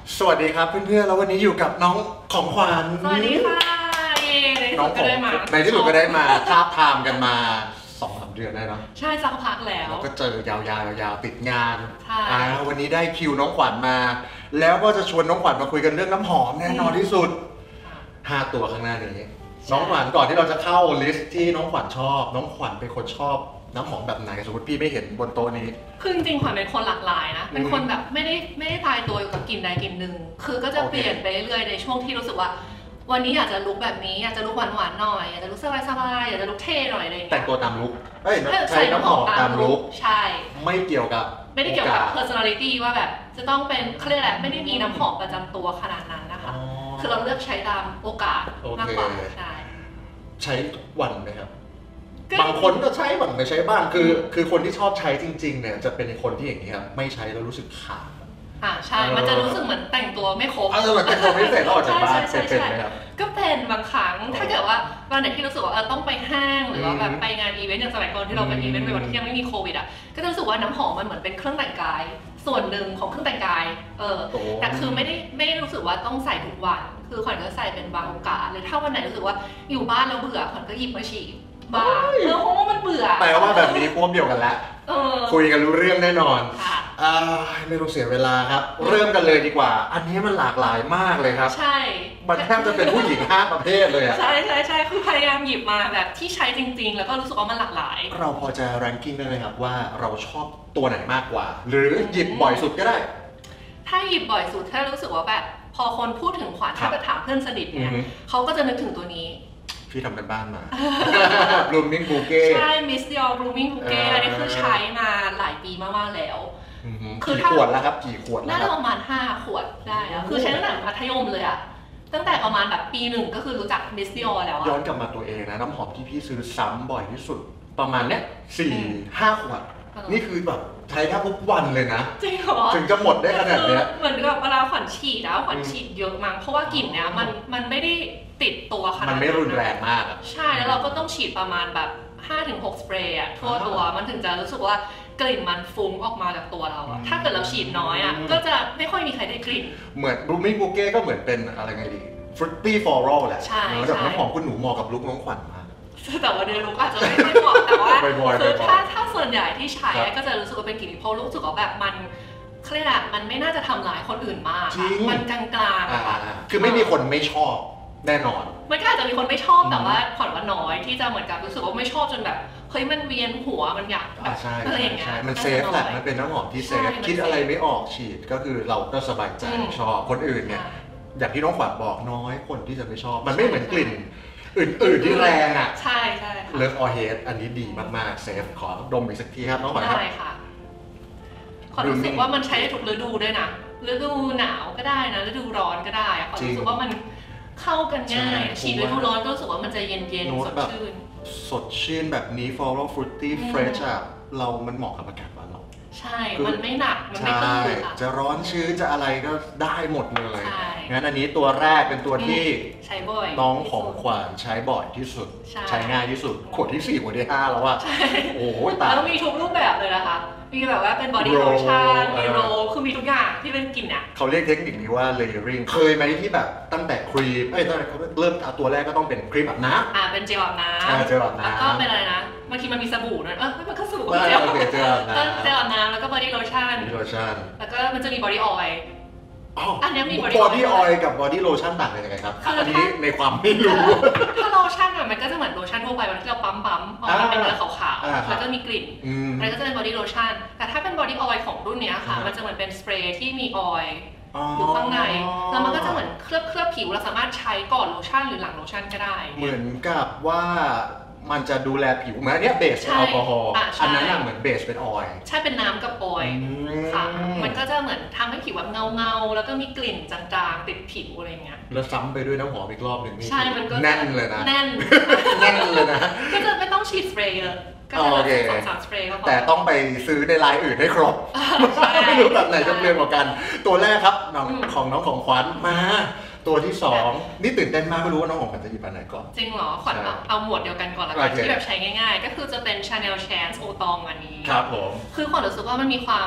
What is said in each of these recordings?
สวัสดีครับเพื่อนๆแล้ววันนี้อยู่กับน้องของขวัญสวัสดีค่ะน้องของในที่สุดก็ได้มาทาบทามกันมา2-3 เดือนได้เนาะใช่สักพักแล้วเราก็เจอยาวๆติดงานใช่วันนี้ได้คิวน้องขวัญมาแล้วก็จะชวนน้องขวัญมาคุยกันเรื่องน้ำหอมแน่นอนที่สุด5 ตัวข้างหน้านี้น้องขวัญก่อนที่เราจะเข้าลิสต์ที่น้องขวัญชอบน้องขวัญเป็นคนชอบน้ำหอมแบบไหนสมมติพี่ไม่เห็นบนโต๊ะนี้คือจริงๆขวัญเป็นคนหลากหลายนะเป็นคนแบบไม่ได้ตายตัวอยู่กับกลิ่นใดกลิ่นหนึ่งคือก็จะเปลี่ยนไปเรื่อยๆในช่วงที่รู้สึกว่าวันนี้อยากจะลุคแบบนี้อยากจะลุคหวานๆหน่อยอยากจะลุคสบายๆอยากจะลุคเท่หน่อยอะไรอย่างเงี้ยแต่งตัวตามลุคใช้น้ำหอมตามลุคใช่ไม่เกี่ยวกับ personality ว่าแบบจะต้องเป็นเขาเรียกอะไรไม่ได้มีน้ำหอมประจำตัวขนาดนั้นนะคะคือเราเลือกใช้ตามโอกาสมากกว่าใช้ทุกวันไหมครับบางคนก็ใช้บางไม่ใช้บ้างคือคนที่ชอบใช้จริงๆเนี่ยจะเป็นคนที่อย่างนี้ครับไม่ใช้แล้วรู้สึกขาดใช่มันจะรู้สึกเหมือนแต่งตัวไม่ครบเหมือนแต่งตัวไม่เสร็จแล้วออกจากบ้านเป็นไหมครับก็เป็นบางครั้งถ้าเกิดว่าวันไหนที่รู้สึกว่าต้องไปห้างหรือว่าแบบไปงานอีเวนต์อย่างสมัยก่อนที่เราไปอีเวนต์ในวันที่ยังไม่มีโควิดก็จะรู้สึกว่าน้ำหอมมันเหมือนเป็นเครื่องแต่งกายส่วนหนึ่งของเครื่องแต่งกายแต่คือไม่ได้รู้สึกว่าต้องใส่ทุกวันคือขวัญก็ใส่เป็นบางโอกาสหรือถ้าวันไหนรู้สึกว่าอยู่บ้านแล้วเบื่อขวัญก็หยิบมาฉีดบ้าเพราะว่ามันเบื่อแปลว่าแบบนี้พวกเดียวกันแล้วคุยกันรู้เรื่องแน่นอนไม่ต้องเสียเวลาครับเริ่มกันเลยดีกว่าอันนี้มันหลากหลายมากเลยครับใช่มันแทบจะเป็นผู้หญิง5 ประเภทเลยใช่คือพยายามหยิบมาแบบที่ใช้จริงๆแล้วก็รู้สึกว่ามันหลากหลายเราพอจะแรงกิ้งได้ไหมครับว่าเราชอบตัวไหนมากกว่าหรือหยิบบ่อยสุดก็ได้ถ้าหยิบบ่อยสุดถ้ารู้สึกว่าแบบพอคนพูดถึงขวัญถ้าไปถามเพื่อนสนิทเนี่ยเขาก็จะนึกถึงตัวนี้พี่ทำกันบ้านมา Blooming Bouquet ใช่ Miss Dior Blooming Bouquet อันนี้คือใช้มาหลายปีมากๆแล้วกี่ขวดแล้วครับกี่ขวดแล้วน่าจะประมาณ5 ขวดได้แล้วคือใช้ตั้งแต่มัธยมเลยอะตั้งแต่ประมาณแบบปี 1ก็คือรู้จัก Miss Dior แล้วย้อนกลับมาตัวเองนะน้ำหอมที่พี่ซื้อซ้ำบ่อยที่สุดประมาณเนี้ย4-5 ขวดนี่คือแบบใช้แทบทุกวันเลยนะจริงเหรอถึงจะหมดได้ขนาดเนี้ยเหมือนกับเวลาขวัญฉีดแล้วขวัญฉีดเยอะมั้งเพราะว่ากลิ่นเนี้ยมันไม่ได้ติดตัวขนาดมันไม่รุนแรงมากใช่แล้วเราก็ต้องฉีดประมาณแบบ5-6 สเปรย์ทั่วตัวมันถึงจะรู้สึกว่ากลิ่นมันฟุ้งออกมาจากตัวเราถ้าเกิดเราฉีดน้อยก็จะไม่ค่อยมีใครได้กลิ่นเหมือน Blooming Bouquet ก็เหมือนเป็นอะไรไงดี Fruity Floral แหละแต่น้ำหอมคุณหนูเหมาะกับลุคน้องขวัญมากแต่ว่าในลุคอาจจะไม่เหมาะแต่ว่าคือถ้าส่วนใหญ่ที่ใช้ก็จะรู้สึกว่าเป็นกลิ่นเพราะรู้สึกว่าแบบมันเครียดมันไม่น่าจะทำร้ายคนอื่นมากมันกลางๆคือไม่มีคนไม่ชอบแน่นอนมันก็อาจจะมีคนไม่ชอบแต่ว่าขวัญว่าน้อยที่จะเหมือนกับรู้สึกว่าไม่ชอบจนแบบเฮ้ยมันเวียนหัวมันอยากแบบอะไรอย่างเงี้ยมันเซฟแหละมันเป็นน้ำหอมที่เซฟคิดอะไรไม่ออกฉีดก็คือเราก็สบายใจชอบคนอื่นเนี่ยอย่างที่น้องขวัญบอกน้อยคนที่จะไม่ชอบมันไม่เหมือนกลิ่นอื่นๆที่แรงใช่เลิฟออเฮดอันนี้ดีมากๆเซฟขอดมอีกสักทีครับน้องขวัญครับได้ค่ะขอรู้สึกว่ามันใช้ได้ทุกฤดูด้วยนะฤดูหนาวก็ได้นะฤดูร้อนก็ได้ขอรู้สึกว่ามันเข้ากันง่ายฉีดฤดูร้อนก็รู้สึกว่ามันจะเย็นๆสดชื่นแบบนี้ floral fruity fresh มันเหมาะกับอากาศบ้านเราใช่มันไม่หนักมันไม่ตื้นจะร้อนชื้นจะอะไรก็ได้หมดเลยงั้นอันนี้ตัวแรกเป็นตัวที่ใช้บ่อยน้องของขวัญใช้บ่อยที่สุดใช้ง่ายที่สุดขวดที่4ขวดที่5แล้วโอ้ยตายแล้วมีทุกรูปแบบเลยนะคะมีแบบว่าเป็นบอดี้โลชั่นมีโรลคือมีทุกอย่างที่เป็นกลิ่นเขาเรียกเทคนิคนี้ว่า layering เคยไหมที่แบบตั้งแต่ครีมตั้งแต่เขาเริ่มตัวแรกก็ต้องเป็นครีมอาบน้ำเป็นเจลอาบน้ำเจลอาบน้ำแล้วก็เป็นอะไรนะบางทีมันมีสบู่นะมันก็สบู่เจลอาบน้ำแล้วก็บอดี้โลชั่นแล้วก็มันจะมีบอดี้ออยล์อันนี้มีบอดี้ออยล์กับบอดี้โลชั่นต่างกันยังไงครับอันนี้ในความไม่รู้ถ้าโลชั่นมันก็จะเหมือนโลชั่นทั่วไปมันที่เราปั๊มออกมาเป็นเนื้อขาวๆแล้วก็มีกลิ่นแล้วก็จะเป็นบอดี้โลชั่นแต่ถ้าเป็นบอดี้ออยล์ของรุ่นนี้ค่ะมันจะเหมือนเป็นสเปรย์ที่มีออยล์อยู่ข้างในแล้วมันก็จะเหมือนเคลือบผิวเราสามารถใช้ก่อนโลชั่นหรือหลังโลชั่นก็ได้เหมือนกับว่ามันจะดูแลผิวเหมือนอันนี้เบสเป็นแอลกอฮอล์อันนั้นเหมือนเบสเป็นออยล์ใช่เป็นน้ำกับออยล์ค่ะมันก็จะเหมือนทำให้ผิวแบบเงาแล้วก็มีกลิ่นจางๆติดผิวอะไรเงี้ยแล้วซ้ำไปด้วยน้ำหอมอีกรอบหนึ่งใช่มันก็แน่นเลยนะแน่นเลยนะก็จะไม่ต้องฉีดสเปรย์เยอะก็จะ2-3 สเปรย์ก็พอแต่ต้องไปซื้อในรายอื่นให้ครบไม่รู้แบบไหนจะเปลี่ยนกว่ากันตัวแรกครับของน้องของขวัญมาตัวที่2นี่ตื่นเต้นมากไม่รู้ว่าน้องของขวัญจะหยิบอันไหนก่อนจริงเหรอขวัญเอาหมวดเดียวกันก่อนละกันที่แบบใช้ง่ายๆก็คือจะเป็น Chanel Chance โอตองอันนี้ครับผมคือขวัญรู้สึกว่ามันมีความ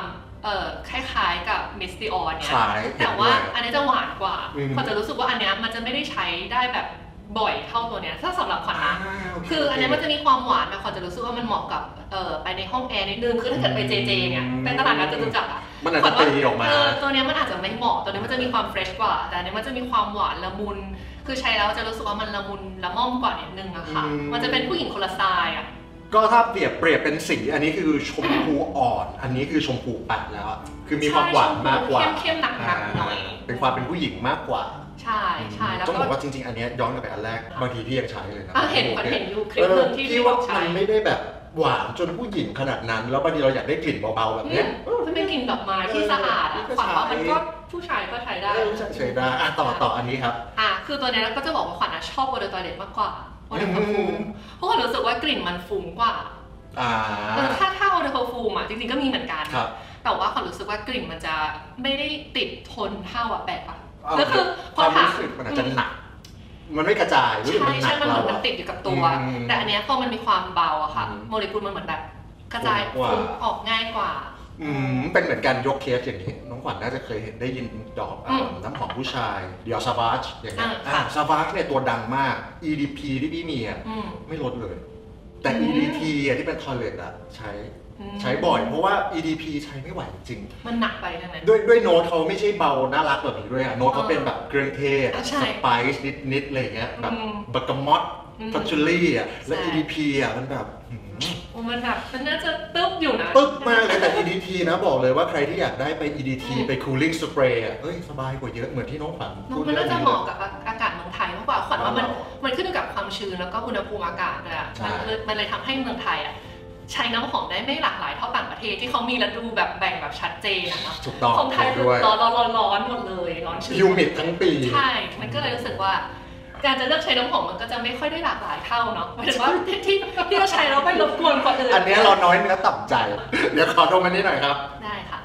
คล้ายๆกับมิสติออนเนี่ยคล้ายแต่ว่าอันนี้จะหวานกว่าอืมขวัญจะรู้สึกว่าอันเนี้ยมันจะไม่ได้ใช้ได้แบบบ่อยเท่าตัวเนี้ยถ้าสำหรับขวัญนะโเคืออันเนี้ยมันจะมีความหวานแต่ขวัญจะรู้สึกว่ามันเหมาะกับไปในห้องแอร์นิดนึงคือถ้าเกิดไปเจเนี่ยไปตลาดนัดจตุจักรอ่ะมันอาจจะตีออกมาตัวเนี้ยมันอาจจะไม่เหมาะตัวเนี้ยมันจะมีความเฟรชกว่าแต่อันเนี้ยมันจะมีความหวานละมุนคือใช้แล้วจะรู้สึกว่ามันละมุนละม่อมกว่านิดนึงอะค่ะมันจะเป็นผู้หญิงคนละสไตล์อะก็ถ้าเปรียบเป็นสีอันนี้คือชมพูอ่อน อันนี้คือชมพูปัดแล้วอะคือมีความหวานมากกว่าเข้มๆหนักๆหน่อยเป็นความเป็นผู้หญิงมากกว่าใช่แล้วต้องก็บอกว่าจริงๆ อันเนี้ยย้อนกลับไปอันแรกบางทีพี่ยังใช้เลยนะเห็นอยู่คลิปนึงที่พี่ว่ามันไม่ได้แบบหวานจนผู้หญิงขนาดนั้น แล้วบางทีเราอยากได้กลิ่นเบาๆแบบเนี้ยมันเป็นกลิ่นดอกไม้ที่สะอาดอะขวัญว่ามันก็ผู้ชายก็ใช้ได้ใช้ได้ต่ออันนี้ครับคือตัวเนี้ยก็จะบอกว่าขวัญชอบโอเดอร์ตอยเลตมากกว่าโอเดอร์เพอร์ฟูมเพราะขวัญรู้สึกว่ากลิ่นมันฟุ้งกว่าถ้าโอเดอร์เพอร์ฟูมอะจริงๆก็มีเหมือนกันแต่ว่าขวัญรู้สึกว่ากลิ่นมันจะไม่ได้ติดทนเท่าอะแบบอะก็คือความรู้สึกมันอาจจะหนักมันไม่กระจายใช่มันเหมือนมันติดอยู่กับตัวแต่อันเนี้ยพอมันมีความเบาอะค่ะโมเลกุลมันเหมือนแบบกระจายฟุ้งออกง่ายกว่าเป็นเหมือนกันยกเคสอย่างนี้น้องขวัญน่าจะเคยเห็นได้ยินดอกน้ำหอมผู้ชายเดี๋ยวซาบาชอย่างเงี้ยซาบาชเนี่ยตัวดังมาก EDP ที่พี่มีอ่ะไม่ลดเลยแต่ EDT ที่เป็นทอยเลทอะใช้บ่อยเพราะว่า EDP ใช้ไม่ไหวจริงมันหนักไปใช่ไหมด้วยโน้ตเขาไม่ใช่เบาน่ารักแบบนี้ด้วยอะโน้ตเขาเป็นแบบเครื่องเทศสไปซ์นิดอะไรเงี้ยแบบบักกามอตพัชชูรี่อะและ EDP อะมันแบบมันแบบมันน่าจะตึ๊บอยู่นะตึ๊บมากเลยแต่ EDT นะบอกเลยว่าใครที่อยากได้ไป EDT ไป cooling spray อ่ะเอ้ยสบายกว่าเยอะเหมือนที่น้องขวัญพูดมันน่าจะเหมาะกับอากาศเมืองไทยมากกว่าขวัญว่ามันขึ้นอยู่กับความชื้นแล้วก็อุณหภูมิอากาศเลยอ่ะมันเลยทำให้เมืองไทยอ่ะใช้น้ำหอมได้ไม่หลากหลายเท่าต่างประเทศที่เขามีฤดูแบบแบ่งแบบชัดเจนนะถูกต้องของไทยคือร้อนหมดเลยร้อนชื้นยูมิดทั้งปีใช่มันก็เลยรู้สึกว่าการจะเลือกใช้น้ำหอมมันก็จะไม่ค่อยได้หลากหลายเท่าเนาะหมายถึงว่าที่เราใช้แล้วไม่รบกวนคนอื่นอันนี้เราน้อยเนื้อต่ำใจเดี๋ยวขอดมอันนี้หน่อยครับได้ค่ะ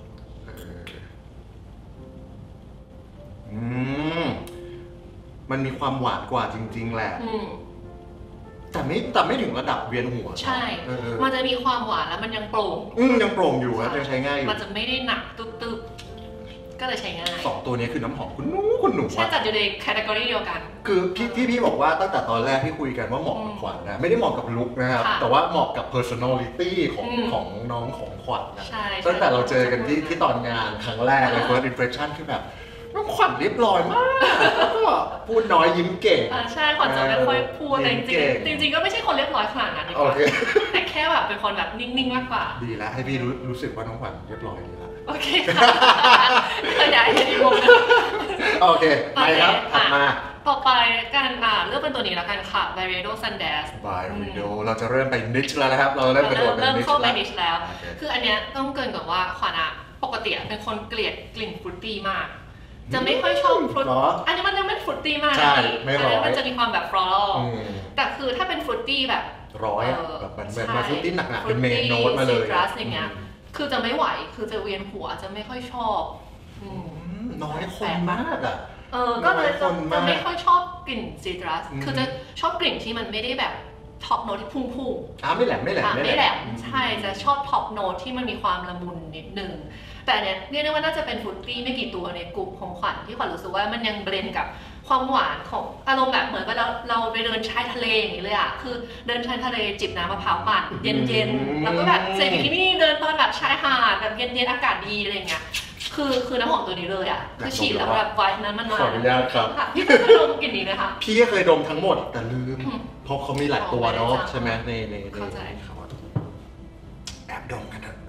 มันมีความหวานกว่าจริงๆแหละแต่ไม่ถึงระดับเวียนหัวใช่มันจะมีความหวานแล้วมันยังโปร่งยังโปร่งอยู่ครับยังใช้ง่ายอยู่มันจะไม่ได้หนักตึ๊บก็เลยใช้ง่าย 2ตัวนี้คือน้ำหอมคุณหนูใช่จัดอยู่ในแคตตากรีเดียวกันคือพี่บอกว่าตั้งแต่ตอนแรกที่คุยกันว่าเหมาะกับขวัญนะไม่ได้เหมาะกับลุคนะครับแต่ว่าเหมาะกับ personality ของน้องของขวัญนะตั้งแต่เราเจอกันที่ตอนงานครั้งแรกเลย first impression คือแบบน้องขวัญเรียบร้อยมากก็พูดน้อยยิ้มเก่งใช่ขวัญจะไม่ค่อยพูดแต่จริงก็ไม่ใช่คนเรียบร้อยขนาดนั้นดีกว่าแต่แค่แบบเป็นคนแบบนิ่งๆมากกว่าดีแล้วให้พี่รู้สึกว่าน้องขวัญเรียบร้อยดีแล้วโอเคค่ะขยายให้ดีมุมโอเคไปครับถัดมาต่อไปการเลือกเป็นตัวนี้แล้วกันค่ะ Byredo Sundance Byredo เราจะเริ่มไป niche แล้วนะครับเราเริ่มเข้าไป niche แล้วคืออันเนี้ยต้องเกินกับว่าขวัญปกติเป็นคนเกลียดกลิ่นฟรุตตี้มากจะไม่ค่อยชอบฟรุตอันนี้มันยังไม่ฟรุตตี้มากนะมันจะมีความแบบฟลอรัลแต่คือถ้าเป็นฟรุตตี้แบบร้อยแบบมันมาฟรุตตี้หนักๆเป็นเมนโน้ตมาเลยอย่างเงี้ยคือจะไม่ไหวคือจะเวียนหัวจะไม่ค่อยชอบน้อยคนมากอ่ะก็เลยจะไม่ค่อยชอบกลิ่นซิตรัสคือจะชอบกลิ่นที่มันไม่ได้แบบท็อปโน้ตที่พุ่งไม่แหลมใช่จะชอบท็อปโน้ตที่มันมีความละมุนนิดนึงแต่เนี้ยเรียกได้ว่าน่าจะเป็นฟรุตตี้ไม่กี่ตัวในกลุ่มของขวัญที่ขวัญรู้สึกว่ามันยังเบลนกับความหวานของอารมณ์แบบเหมือนกับเราไปเดินชายทะเลอย่างนี้เลยอ่ะคือเดินชายทะเลจิบน้ำมะพร้าวปั่นเย็นๆแล้วก็แบบใส่บิกินี่เดินตอนแบบชายหาดแบบเย็นๆอากาศดีอะไรเงี้ยคือน้ำหอมตัวนี้เลยอ่ะคือฉีดแล้วแบบไวท์นั้นมันมาขออนุญาตครับพี่เคยดมกลิ่นนี้ไหมคะพี่ก็เคยดมทั้งหมดแต่ลืมเพราะเขามีหลายตัวเนาะใช่ไหมในเข้าใจแอบดมกันเถอะ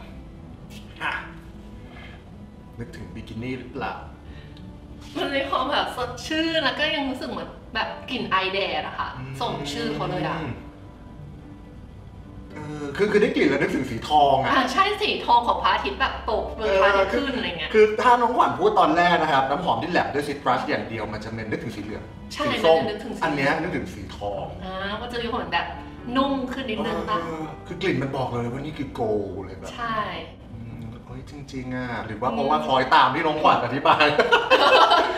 นึกถึงบิกินี่หรือเปล่ามันมีความแบบสดชื่นแล้วก็ยังรู้สึกเหมือนแบบกลิ่นไอแดดอะค่ะส่งชื่อเขาเลยอะคือได้กลิ่นแล้วนึกถึงสีทองอ่ะใช่สีทองของพระอาทิตย์แบบตกเลยพระอาทิตย์ขึ้นอะไรเงี้ยคือถ้าน้องขวัญพูดตอนแรกนะครับน้ำหอมที่แลบด้วยซิตรัสอย่างเดียวมันจะเป็นนึกถึงสีเหลืองสีส้มอันนี้นึกถึงสีทองมันจะมีความแบบนุ่มขึ้นนิดนึงป่ะคือกลิ่นมันบอกเลยว่านี่คือโกลเลยแบบใช่จริงๆอ่ะหรือว่าเพราะว่าคอยตามที่น้องขวัญอธิบาย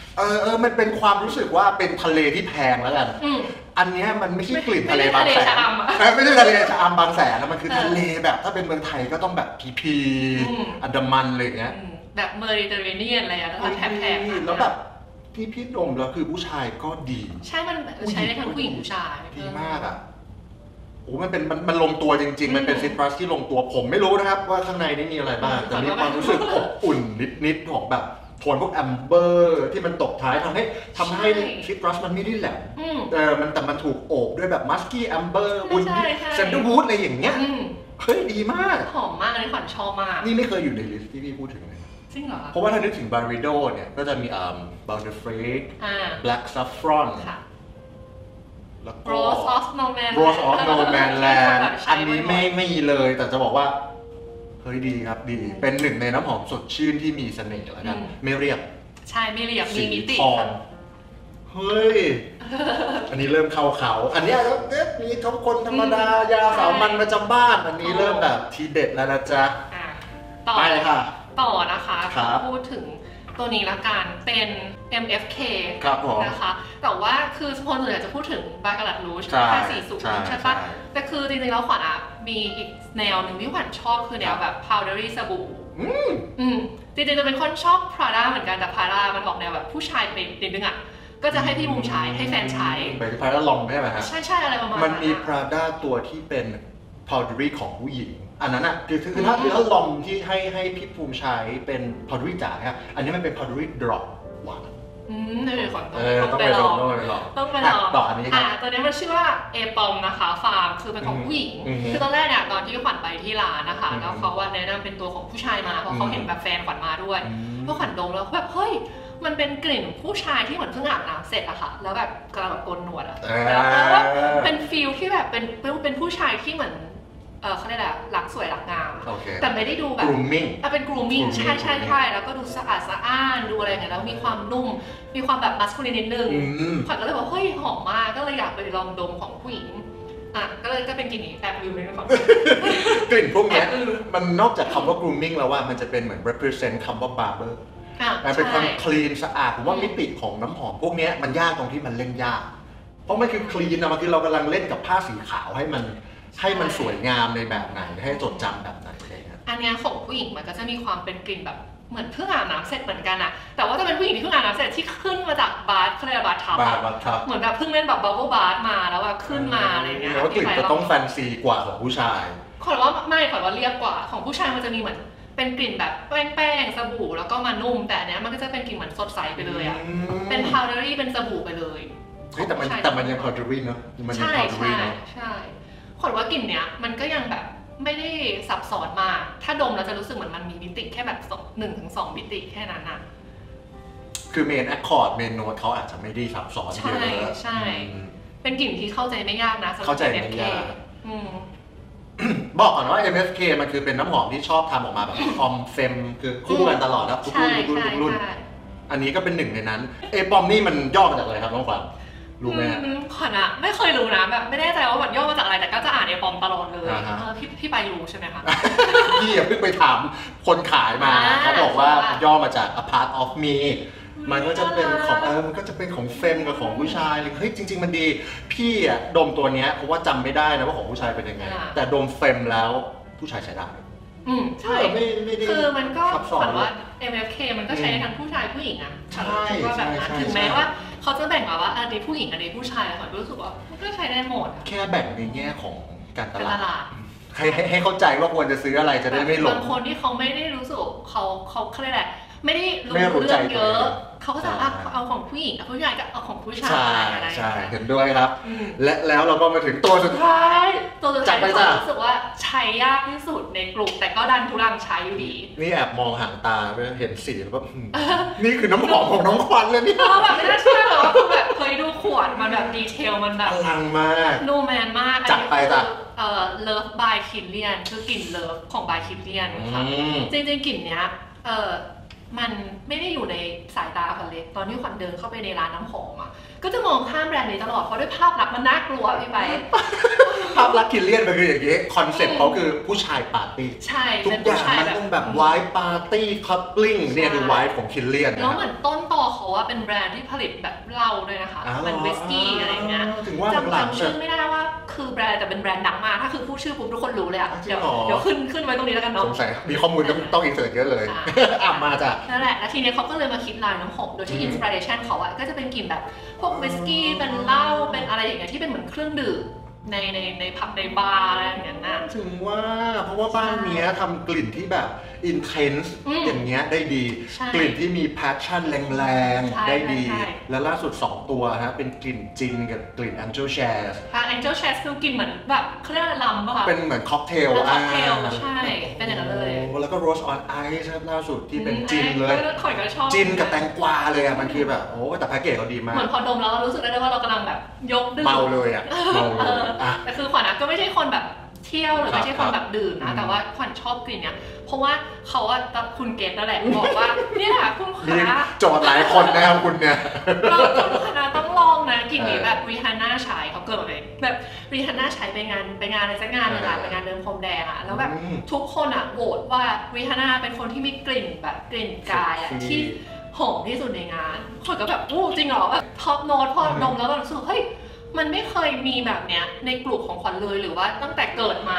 มันเป็นความรู้สึกว่าเป็นทะเลที่แพงแล้วกันอันเนี้ยมันไม่ใช่กลิ่นทะเลบางแสนไม่ใช่ทะเลชะอำบางแสนนะมันคือทะเลแบบถ้าเป็นเมืองไทยก็ต้องแบบพีอันดามันอะไรอย่างเงี้ยแบบเมดิเตอร์เรเนียนอะไรอะแล้วแถบแล้วแบบพี่ดมแล้วคือผู้ชายก็ดีใช่มันใช้ได้ทั้งผู้หญิงผู้ชายดีมากอ่ะโอ้มันลงตัวจริงๆมันเป็นซิตรัสที่ลงตัวผมไม่รู้นะครับว่าข้างในนี่มีอะไรบ้างแต่มีความรู้สึกอบอุ่นนิดๆของแบบโทนพวกแอมเบอร์ที่มันตกท้ายทำให้ซิตรัสมันไม่ได้แหลมแต่มันถูกโอบด้วยแบบมัสกี้แอมเบอร์วุ้นเซนเดอร์วูดอะไรอย่างเงี้ยเฮ้ยดีมากหอมมากเลยขวัญชอบมากนี่ไม่เคยอยู่ในลิสต์ที่พี่พูดถึงเลยจริงเหรอเพราะว่าถ้านึกถึงบาริโดเนี่ยก็จะมีบาร์เดฟรีกแบล็กซัฟฟรอนแล้วก็ Rose of Nomad Rose of Nomad Land อันนี้ไม่เลยแต่จะบอกว่าเฮ้ยดีครับดีเป็นหนึ่งในน้ำหอมสดชื่นที่มีเสน่ห์แล้วกันไม่เรียบใช่ไม่เรียบมีมิติเฮ้ยอันนี้เริ่มเข้าเขาอันนี้ก็มีทุกคนธรรมดายาสามัญประจำบ้านอันนี้เริ่มแบบทีเด็ดแล้วนะจ๊ะไปเลยค่ะต่อนะคะพูดถึงตัวนี้ละกันเป็น MFK นะคะแต่ว่าคือคนส่วนใหญ่จะพูดถึงบาคารัดรูช540ใช่ปะแต่คือจริงๆแล้วขวัญมีอีกแนวหนึ่งที่ขวัญชอบคือแนวแบบ powdery สบู่จริงๆจะเป็นคนชอบ Prada เหมือนกันแต่ Prada มันออกแนวแบบผู้ชายเป็นนิดนึงอ่ะก็จะให้พี่มุมใช้ให้แฟนใช้ไปที่ Prada ลองใช่ไหมฮะใช่อะไรประมาณนั้นมันมี Prada ตัวที่เป็น powdery ของผู้หญิงอันนั้นอ่ะคือถ้าลองที่ให้พี่ภูมิใช้เป็น powdery จ๋าครับอันนี้มันเป็น powdery drop หวานเดี๋ยวขอต้องไปลองต่ออันนี้ครับตัวนี้มันชื่อว่าเอปอมนะคะฟาร์มคือเป็นของผู้หญิงคือตอนแรกเนี่ยตอนที่ขวัญไปที่ร้านนะคะแล้วเขาว่าแนะนำเป็นตัวของผู้ชายมาเพราะเขาเห็นแบบแฟนขวัญมาด้วยเพราะขวัญดมแล้วแบบเฮ้ยมันเป็นกลิ่นผู้ชายที่เหมือนเพิ่งอาบน้ำเสร็จอะค่ะแล้วแบบกำลังแบบโกนหนวดอะแล้วก็เป็นฟีลที่แบบเป็นผู้ชายที่เหมือนเขาเรียกอะไรรักสวยรักงามแต่ไม่ได้ดูแบบ grooming เป็น grooming ใช่แล้วก็ดูสะอาดสะอ้านดูอะไรอย่างเงี้ยแล้วมีความนุ่มมีความแบบมัสคูลินนิดนึงขวัญก็เลยบอกเฮ้ยหอมมากก็เลยอยากไปลองดมของผู้หญิงก็เป็นกลิ่นนี้แอบลืมเลยก่อนกลิ่นพวกนี้มันนอกจากคำว่า grooming แล้วว่ามันจะเป็นเหมือน represent คำว่า barber มันเป็นความ clean สะอาดผมว่ามิติของน้ำหอมพวกนี้มันยากตรงที่มันเล่นยากเพราะมันคือ clean นะมันคือเรากำลังเล่นกับผ้าสีขาวให้มันสวยงามในแบบไหนให้จดจำแบบไหนอะไรเงี้ยอันนี้ของผู้หญิงมันก็จะมีความเป็นกลิ่นแบบเหมือนเพิ่งอาบน้ำเสร็จเหมือนกันนะแต่ว่าจะเป็นผู้หญิงที่เพิ่งอาบน้ำเสร็จที่ขึ้นมาจากบาร์เขาเรียกบาร์ทับเหมือนแบบเพิ่งเล่นแบบบับเบิ้ลบาร์มาแล้วแบบขึ้นมาอะไรเงี้ยแล้วกลิ่นจะต้องแฟนซีกว่าของผู้ชายขอว่าไม่ขอว่าเรียบกว่าของผู้ชายมันจะมีเหมือนเป็นกลิ่นแบบแป้งสบู่แล้วก็มานุ่มแต่อันเนี้ยมันก็จะเป็นกลิ่นเหมือนสดใสไปเลยอ่ะเป็นพาวเดอรี่เป็นสบู่ไปเลยแต่มันยังพาวเดอรี่เนาะมันยังพาวเดอรี่เนาะใช่ขอว่ากลิ่นเนี้ยมันก็ยังแบบไม่ได้ซับซ้อนมากถ้าดมแล้วจะรู้สึกเหมือนมันมีมิติแค่แบบ1-2มิติแค่นั้นน่ะคือเมนแอคคอร์ดเมนโน้ตเขาอาจจะไม่ได้ซับซ้อนเยอะใช่เป็นกลิ่นที่เข้าใจไม่ยากนะเข้าใจไม่ยากบอกก่อนว่า MFK มันคือเป็นน้ำหอมที่ชอบทำออกมาแบบคอมเฟมคือคู่กันตลอดนะทุกรุ่นอันนี้ก็เป็นหนึ่งในนั้นปอมนี่มันย่อมาจากอะไรครับน้องขวัญรู้ไหมขวัญอะไม่เคยรู้นะแบบไม่แน่ใจว่ามันย่อมาจากอะไรแต่ก็จะอ่านปอมตลอดเลยพี่ไปรู้ใช่ไหมคะพี่เพิ่งไปถามคนขายมาเขาบอกว่าย่อมาจาก a part of me มันก็จะเป็นของมันก็จะเป็นของเฟมกับของผู้ชายเลยเฮ้ยจริงๆมันดีพี่อะดมตัวเนี้ยเพราะว่าจำไม่ได้นะว่าของผู้ชายเป็นยังไงแต่ดมเฟมแล้วผู้ชายใช้ได้ใช่คือมันก็ถามว่า MFK มันก็ใช้ในทั้งผู้ชายผู้หญิงอะใช่แบบนั้นถึงแม้ว่าเขาจะแบ่งมาว่าอันนี้ผู้หญิงอันนี้ผู้ชายค่ะรู้สึกว่ามันก็ใช้ได้หมดแค่แบ่งในแง่ของการตลาดให้เข้าใจว่าควรจะซื้ออะไรจะได้ไม่หลงบางคนที่เขาไม่ได้รู้สึกเขาเรียกอะไรไม่ได้รู้เรื่องเยอะเขาก็จะเอาของผู้หญิงผู้ชายก็เอาของผู้ชายอะไรใช่เห็นด้วยครับและแล้วเราก็มาถึงตัวสุดท้ายรู้สึกว่าใช้ยากที่สุดในกลุ่มแต่ก็ดันทุรังใช้อยู่ดีนี่แอบมองห่างตาเห็นสีแล้วแบบนี่คือน้ำหอมของน้องขวัญเลยนี่แบบไม่น่าเชื่อหรอกคือแบบเคยดูขวดมันแบบดีเทลมันแบบอลังมากดูแมนมากจัดไปจ้ะ Love by Kilian คือกลิ่น Love ของ by Kilian ค่ะจริงๆกลิ่นเนี้ยมันไม่ได้อยู่ในสายตาขวัญเลยตอนที่ขวัญเดินเข้าไปในร้านน้ำหอมอ่ะก็จะมองข้ามแบรนด์นี้ตลอดเพราะด้วยภาพลักษณ์มันน่ากลัวพี่ไปภาพลักษณ์คิลเลียนมันคืออย่างนี้คอนเซ็ปต์เขาคือผู้ชายปาร์ตี้ใช่ทุกอย่างมันต้องแบบไวท์ปาร์ตี้คัพปิ้งเนี่ยคือไวท์ของคิลเลียนแล้วเหมือนต้นตอเขาว่าเป็นแบรนด์ที่ผลิตแบบเหล้าด้วยนะคะเป็นวิสกี้อะไรเงี้ยถึงว่าหลังจำชื่อไม่ได้ว่าคือแบรนด์แต่เป็นแบรนด์ดังมากถ้าคือพูดชื่อปุ๊บทุกคนรู้เลยอะเดี๋ยวขึ้นไว้ตรงนี้แล้วกันเนาะสงสัยมีข้อมูลต้องอินเสิร์ตเยอะเลยมาจ้ะนั่นแหละแล้วทีนี้เขาก็เลยมาคิดลายน้ำหอมโดยที่อินสปิเรชันเขาอะก็จะเป็นกลิ่นแบบพวกวิสกี้เป็นเหล้าเป็นอะไรอย่างเงี้ยที่เป็นเหมือนเครื่องดื่มในผับในบาร์อะไรอย่างเงี้ยนะถึงว่าเพราะว่าบ้านเนี้ยทำกลิ่นที่แบบ intense อย่างเงี้ยได้ดีกลิ่นที่มี passion แรงๆได้ดีและล่าสุด2ตัวฮะเป็นกลิ่นจินกับกลิ่น Angel Share Angel Share คือกลิ่นเหมือนแบบเครื่องลำป่ะคะเป็นเหมือนค็อกเทลใช่เป็นอย่างนั้นเลยแล้วก็ Rose on Ice ครับล่าสุดที่เป็นจินเลยจินกับแตงกวาเลยอ่ะมันคือแบบโอ้แต่แพ็กเกจเขาดีมากเหมือนพอดมแล้วรู้สึกได้เลยว่าเรากำลังแบบยกดื่มเมาเลยอ่ะเมาเลยแต่คือขวัญก็ไม่ใช่คนแบบเที่ยวหรือไม่ใช่คนแบบดื่มนะแต่ว่าขวัญชอบกลิ่นเนี้ยเพราะว่าเขาอะคุณเกตนั่นแหละบอกว่าเนี่ยคุณคณะโจทย์หลายคนนะครับคุณเนี่ยเราคุณคณะต้องลองนะกลิ่นนี้แบบรีฮาน่าใช้เขาเกิดเลยแบบรีฮาน่าใช้ไปงานอะไรสักงานนึงอะไปงานเดินพรมแดงอะแล้วแบบทุกคนอะโหวตว่ารีฮาน่าเป็นคนที่มีกลิ่นแบบกลิ่นกายอะที่หอมที่สุดในงานคนก็แบบอู้จริงเหรอแบบท็อปโน้ตพอดมแล้วแบบรู้สึกเฮ้ยมันไม่เคยมีแบบเนี้ยในกลุ่มของขวัญเลยหรือว่าตั้งแต่เกิดมา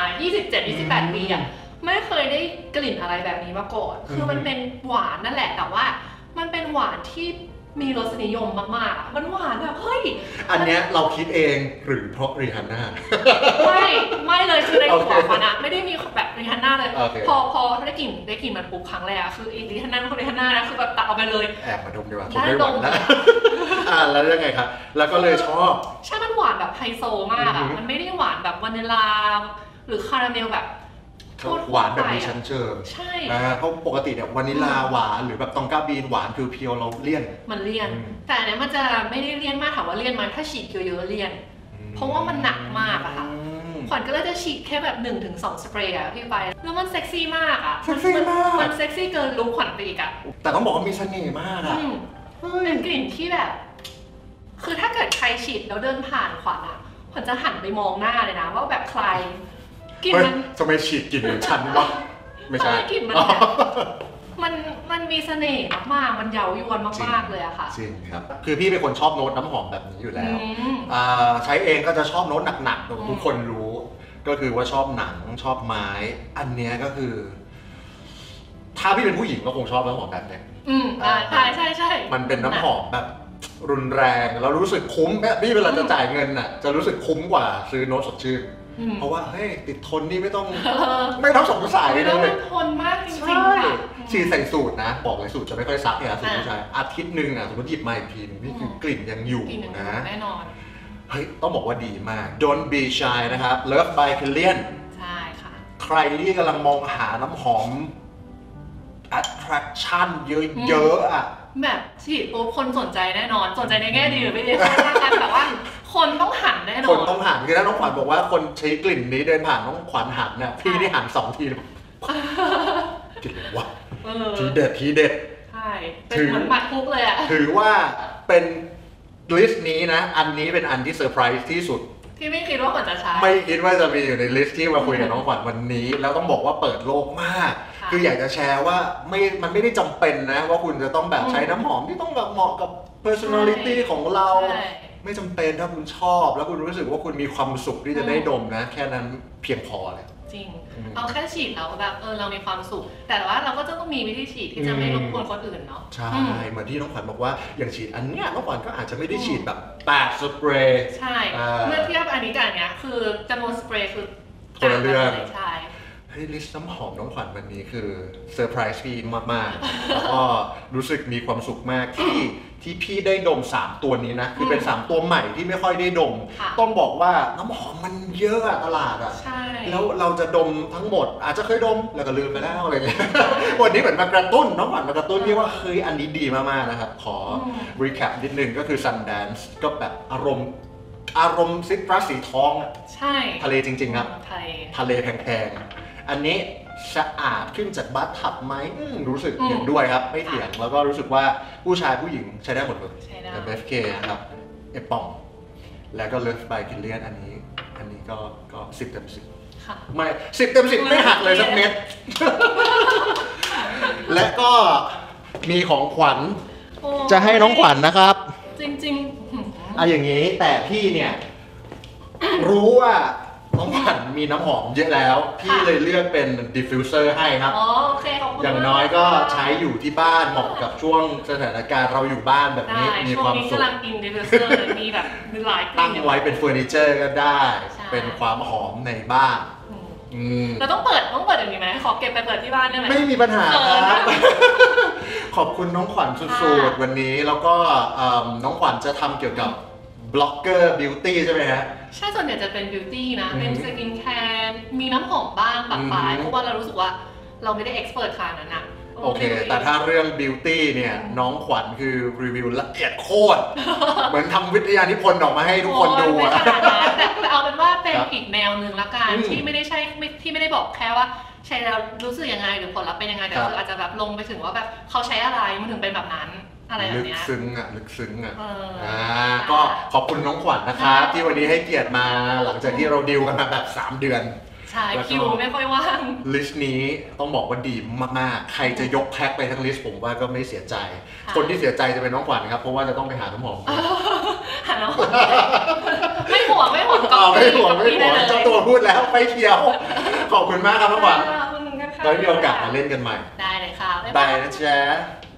27-28 ปีอะไม่เคยได้กลิ่นอะไรแบบนี้มาก่อนคือมันเป็นหวานนั่นแหละแต่ว่ามันเป็นหวานที่มีรสนิยมมากๆมันหวานแบบเฮ้ยอันเนี้ยเราคิดเองหรือเพราะรีฮันน่าไม่เลยคือในหัวมันอะไม่ได้มีแบบรีฮันน่าเลยพอได้กลิ่นมันปุ๊บครั้งแรกคือรีฮันน่าเป็นคนรีฮันน่านะคือแบบตัดออกไปเลยแอบมาดมดีกว่าผมไม่หวานแล้วแล้วยังไงครับแล้วก็เลยชอบใช่มันหวานแบบไฮโซมากอะมันไม่ได้หวานแบบวานิลาหรือคาราเมลแบบหวานแบบมีชั้นเชิงใช่เพราะปกติเนี่ยวานิลาหวานหรือแบบตองก้าบีนหวานเพียวๆเราเลี่ยนมันเลี่ยนแต่อันนี้มันจะไม่ได้เลี่ยนมากถามว่าเลี่ยนไหมถ้าฉีดเยอะๆเลี่ยนเพราะว่ามันหนักมากอะค่ะขวัญก็เลยจะฉีดแค่แบบ 1-2 สเปรย์อะพี่ไปแล้วมันเซ็กซี่มากอะมันเซ็กซี่เกินลุคขวัญไปอีกอะแต่ต้องบอกว่ามีเสน่ห์มากอะเป็นกลิ่นที่แบบคือถ้าเกิดใครฉีดแล้วเดินผ่านขวัญอะขวัญจะหันไปมองหน้าเลยนะว่าแบบใครกลิ่นมันทำไมฉีดกลิ่นเหมือนฉันวะไม่ใช่กลิ่นมันมีเสน่ห์มากๆมันเย้ายวนมากๆเลยอะค่ะจริงครับคือพี่เป็นคนชอบโน้ตน้ำหอมแบบนี้อยู่แล้วใช้เองก็จะชอบโน้ตหนักๆทุกคนรู้ก็คือว่าชอบหนังชอบไม้อันเนี้ยก็คือถ้าพี่เป็นผู้หญิงก็คงชอบน้ำหอมแบบนี้ใช่มันเป็นน้ำหอมแบบรุนแรงแล้วรู้สึกคุ้มพี่เวลาจะจ่ายเงินน่ะจะรู้สึกคุ้มกว่าซื้อโน้ตสดชื่นเพราะว่าเฮ้ยติดทนนี่ไม่ต้องสงสัยเลยไม่ต้องทนมากจริงๆค่ะฉีดใส่สูตรนะบอกเลยสูตรจะไม่ค่อยซักเนี่ยสูตรผู้ชายอาทิตย์นึงอ่ะสมมติหยิบมาอีกทีนึงนี่คือกลิ่นยังอยู่นะแน่นอนเฮ้ยต้องบอกว่าดีมาก Don't be shy นะครับ Love by Kilian ใช่ค่ะใครที่กำลังมองหาน้ำหอม attraction เยอะๆอ่ะแบบฉีดปุ๊บคนสนใจแน่นอนสนใจในแง่ดีหรือไม่ดีกันแบบว่าคนต้องหันแน่นอนคนต้องหันคือถ้าน้องขวัญบอกว่าคนใช้กลิ่นนี้เดินผ่านน้องขวัญหันเนี่ยพี่นี่หัน2 ทีกลิ่นวะทีเด็ดใช่เป็นเหมือนหมัดคุกเลยอ่ะถือว่าเป็นลิสต์นี้นะอันนี้เป็นอันที่เซอร์ไพรส์ที่สุดที่ไม่คิดว่าขวัญจะใช้ไม่คิดว่าจะมีอยู่ในลิสต์ที่มาคุยกับน้องขวัญวันนี้แล้วต้องบอกว่าเปิดโลกมากคืออยากจะแชร์ว่ามันไม่ได้จำเป็นนะว่าคุณจะต้องแบบใช้น้ำหอมที่ต้องแบบเหมาะกับ personality ของเราไม่จำเป็นถ้าคุณชอบแล้วคุณรู้สึกว่าคุณมีความสุขที่จะได้ดมนะแค่นั้นเพียงพอเลยจริงเอาแค่ฉีดแล้วแบบเรามีความสุขแต่ว่าเราก็จะต้องมีวิธีฉีดที่จะไม่รบกวนคนอื่นเนาะใช่เหมือนที่น้องขวัญบอกว่าอย่างฉีดอันเนี้ยน้องขวัญก็อาจจะไม่ได้ฉีดแบบ8 สเปรย์ใช่เมื่อเทียบอันนี้กับอันเนี้ยคือจำนวนสเปรย์คือคนละเรื่องใช่เฮ้ยลิสต์น้ำหอมน้องขวัญวันนี้คือเซอร์ไพรส์พี่มากๆแล้วก็รู้สึกมีความสุขมากที่พี่ได้ดม3 ตัวนี้นะคือเป็น3 ตัวใหม่ที่ไม่ค่อยได้ดมต้องบอกว่าน้ำหอมมันเยอะอะตลาดอะแล้วเราจะดมทั้งหมดอาจจะเคยดมแล้วก็ลืมไปแล้วอะไรเงี้ยวันนี้เหมือนมากระตุ้นน้องขวัญมากระตุ้นที่ว่าเฮ้ยอันนี้ดีมากๆนะครับขอ recap นิดนึงก็คือ Sundance ก็แบบอารมณ์ซิตรัสสีทองอะใช่ทะเลจริงๆครับทะเลแพงๆอันนี้สะอาดขึ้นจากบัตทับไหมรู้สึกเห็นด้วยครับไม่เถียงแล้วก็รู้สึกว่าผู้ชายผู้หญิงใช้ได้หมดเลย FFK นะครับเอปองแล้วก็ Love by Kilian อันนี้ก็10 เต็ม 10ไม่10 เต็ม 10ไม่หักเลยสักเม็ด และก็มีของขวัญจะให้น้องขวัญนะครับจริงๆอย่างนี้แต่พี่เนี่ยรู้ว่าน้องขวัญมีน้ำหอมเยอะแล้วพี่เลยเลือกเป็น diffuser ให้ครับโอเคขอบคุณอย่างน้อยก็ใช้อยู่ที่บ้านเหมาะกับช่วงสถานการณ์เราอยู่บ้านแบบนี้มีความสุขกำลังอิน diffuser มีแบบมีหลายกลิ่นตั้งไว้เป็นเฟอร์นิเจอร์ก็ได้เป็นความหอมในบ้านเราต้องเปิดอย่างนี้ไหมขอเก็บไปเปิดที่บ้านได้ไหมไม่มีปัญหาครับขอบคุณน้องขวัญสุดๆวันนี้แล้วก็น้องขวัญจะทำเกี่ยวกับบล็อกเกอร์บิวตี้ใช่ไหมฮะใช่ส่วนใหญ่จะเป็นบิวตี้นะเป็นสกินแคร์มีน้ำหอมบ้างปะปายเพราะว่าเรารู้สึกว่าเราไม่ได้เอ็กซ์เพรสขนาดนั้นนะโอเคแต่ถ้าเรื่องบิวตี้เนี่ยน้องขวัญคือรีวิวละเอียดโคตรเหมือนทำวิทยานิพนธ์ออกมาให้ทุกคนดูอะแต่เอาเป็นว่าเป็นอีกแนวหนึ่งละกันที่ไม่ได้บอกแค่ว่าใช้แล้วรู้สึกยังไงหรือผลลัพธ์เป็นยังไงแต่คืออาจจะแบบลงไปถึงว่าแบบเขาใช้อะไรมันถึงเป็นแบบนั้นลึกซึ้งอ่ะก็ขอบคุณน้องขวัญนะครับที่วันนี้ให้เกียรติมาหลังจากที่เราดีลกันมาแบบ3 เดือนใช่คิวไม่ค่อยว่างลิสต์นี้ต้องบอกว่าดีมากๆใครจะยกแพ็คไปทั้งลิสต์ผมว่าก็ไม่เสียใจคนที่เสียใจจะเป็นน้องขวัญครับเพราะว่าจะต้องไปหาน้ำหอมหาน้ำหอมไม่ห่วงเจ้าตัวพูดแล้วไปเที่ยวขอบคุณมากครับน้องขวัญไว้มีโอกาสมาเล่นกันใหม่ได้เลยค่ะบายนะจ๊ะ